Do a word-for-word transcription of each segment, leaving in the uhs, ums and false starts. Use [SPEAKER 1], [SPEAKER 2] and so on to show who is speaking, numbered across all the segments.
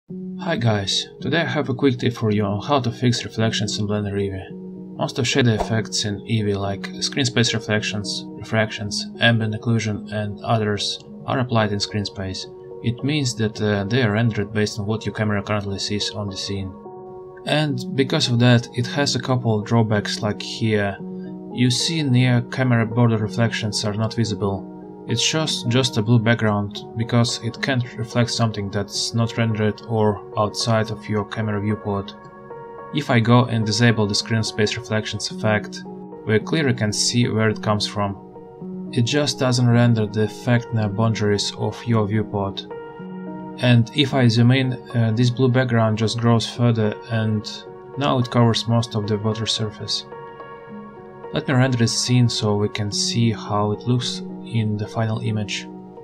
[SPEAKER 1] Hi guys, today I have a quick tip for you on how to fix reflections in Blender Eevee. Most of shade effects in Eevee like screen space reflections, refractions, ambient occlusion and others are applied in screen space. It means that uh, they are rendered based on what your camera currently sees on the scene. And because of that, it has a couple of drawbacks like here. You see near camera border reflections are not visible. It shows just a blue background because it can't reflect something that's not rendered or outside of your camera viewport. If I go and disable the screen space reflections effect, we clearly can see where it comes from. It just doesn't render the effect near boundaries of your viewport. And if I zoom in, uh, this blue background just grows further and now it covers most of the water surface. Let me render this scene so we can see how it looks in the final image.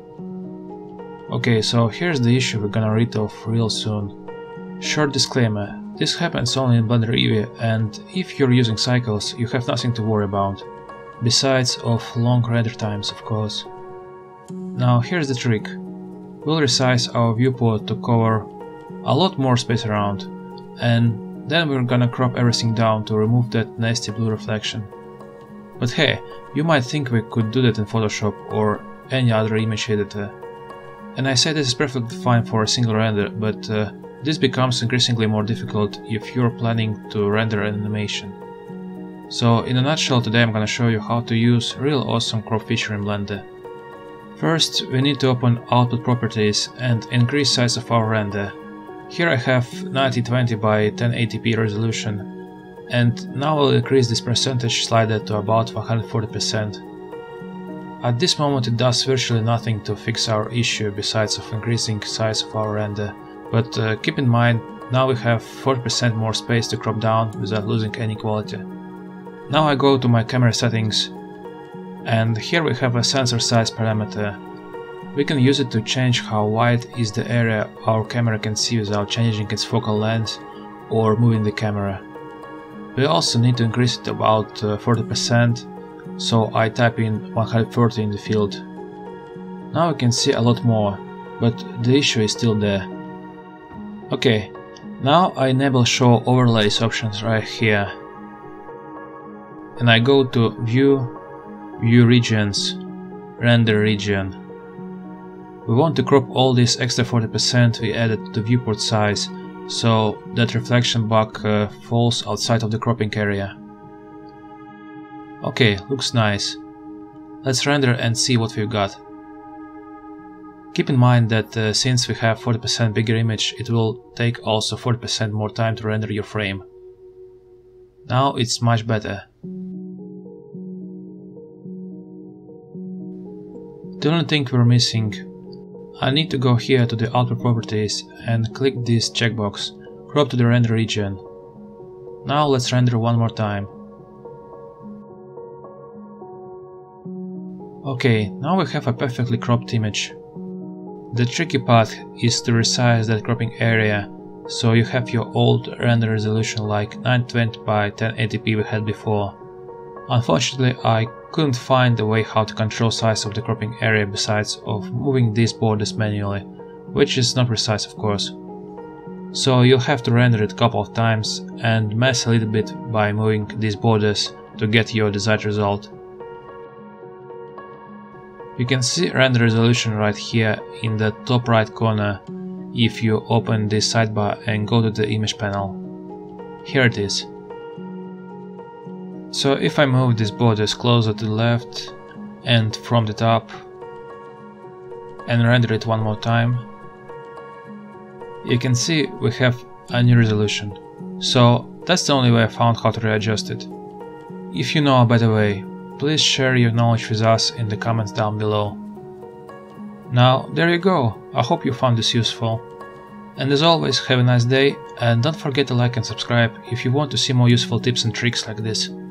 [SPEAKER 1] Okay, so here's the issue we're gonna read off real soon. Short disclaimer, this happens only in Blender Eevee, and if you're using cycles, you have nothing to worry about, besides of long render times, of course. Now here's the trick. We'll resize our viewport to cover a lot more space around, and then we're gonna crop everything down to remove that nasty blue reflection. But hey, you might think we could do that in Photoshop or any other image editor. And I say this is perfectly fine for a single render, but uh, this becomes increasingly more difficult if you're planning to render an animation. So in a nutshell, today I'm gonna show you how to use real awesome crop feature in Blender. First, we need to open output properties and increase size of our render. Here I have ninety twenty by ten eighty p resolution. And now I'll increase this percentage slider to about one hundred forty percent. At this moment it does virtually nothing to fix our issue besides of increasing size of our render, but uh, keep in mind, now we have forty percent more space to crop down without losing any quality. Now I go to my camera settings, and here we have a sensor size parameter. We can use it to change how wide is the area our camera can see without changing its focal length or moving the camera. We also need to increase it about uh, forty percent, so I type in one hundred forty in the field. Now we can see a lot more, but the issue is still there. Okay, now I enable show overlays options right here. And I go to View, View Regions, Render Region. We want to crop all this extra forty percent we added to the viewport size, so that reflection bug uh, falls outside of the cropping area. Okay, looks nice. Let's render and see what we've got. Keep in mind that uh, since we have forty percent bigger image, it will take also forty percent more time to render your frame. Now it's much better. The only thing we're missing, I need to go here to the output properties and click this checkbox, crop to the render region. Now let's render one more time. Okay, now we have a perfectly cropped image. The tricky part is to resize that cropping area, so you have your old render resolution like nine twenty by ten eighty p we had before. Unfortunately, I couldn't find a way how to control size of the cropping area besides of moving these borders manually, which is not precise of course. So you'll have to render it a couple of times and mess a little bit by moving these borders to get your desired result. You can see render resolution right here in the top right corner if you open this sidebar and go to the image panel. Here it is. So if I move these borders closer to the left and from the top and render it one more time, you can see we have a new resolution. So that's the only way I found how to readjust it. If you know a better way, please share your knowledge with us in the comments down below. Now there you go, I hope you found this useful. And as always, have a nice day and don't forget to like and subscribe if you want to see more useful tips and tricks like this.